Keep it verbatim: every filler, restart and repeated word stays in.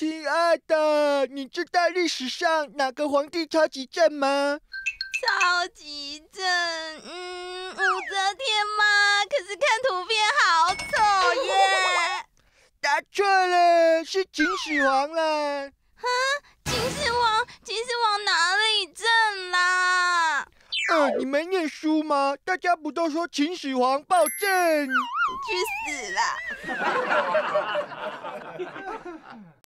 亲爱的，你知道历史上哪个皇帝超级正吗？ 超级正，嗯，武则天吗？可是看图片好丑耶！ 答错了，是秦始皇啦。 哈，秦始皇，秦始皇哪里正啦？ 呃，你没念书吗？大家不都说秦始皇暴政？ 去死啦！